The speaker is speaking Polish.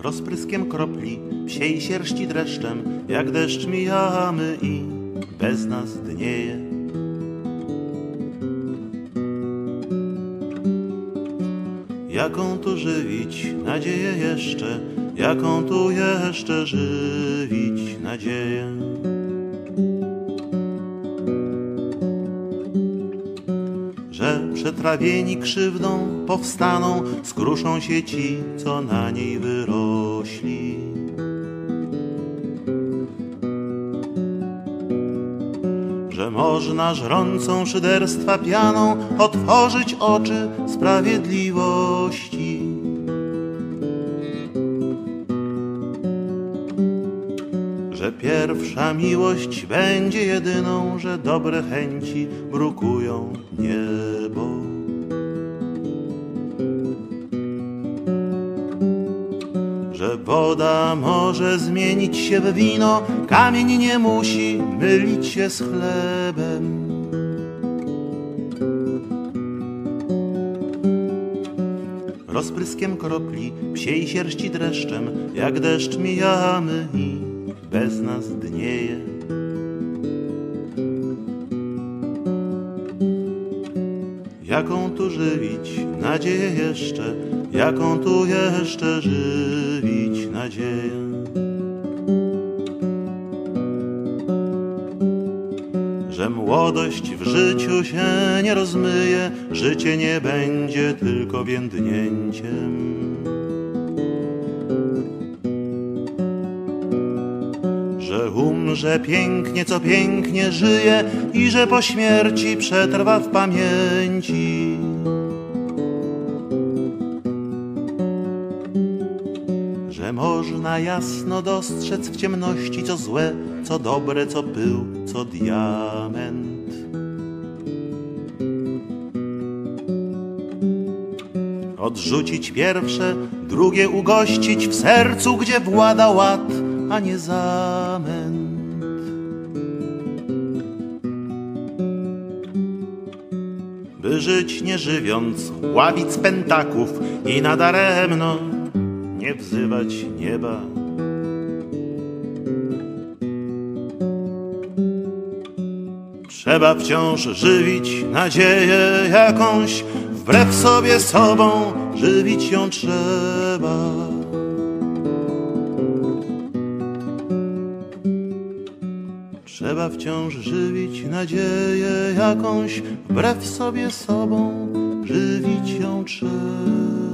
rozpryskiem kropli, psiej sierści dreszczem, jak deszcz mijamy i bez nas dnieje. Jaką tu żywić nadzieję jeszcze, jaką tu jeszcze żywić nadzieję? Że przetrawieni krzywdą powstaną, skruszą się ci, co na niej wyrośli. Że można żrącą szyderstwa pianą otworzyć oczy sprawiedliwości. Że pierwsza miłość będzie jedyną, że dobre chęci brukują niebo. Że woda może zmienić się w wino, kamień nie musi mylić się z chlebem. Rozpryskiem kropli, psiej sierści dreszczem, jak deszcz mijamy i bez nas dnieje. Jaką tu żywić nadzieję jeszcze, jaką tu jeszcze żywić nadzieję? Że młodość w życiu się nie rozmyje, życie nie będzie tylko więdnięciem. Że umrze pięknie, co pięknie żyje i że po śmierci przetrwa w pamięci. Że można jasno dostrzec w ciemności, co złe, co dobre, co pył, co diament. Odrzucić pierwsze, drugie ugościć w sercu, gdzie włada ład, a nie zamęt. By żyć nie żywiąc ławic pentaków i nadaremno nie wzywać nieba. Trzeba wciąż żywić nadzieję jakąś, wbrew sobie sobą żywić ją trzeba. Trzeba wciąż żywić nadzieję jakąś, wbrew sobie sobą żywić ją trzeba.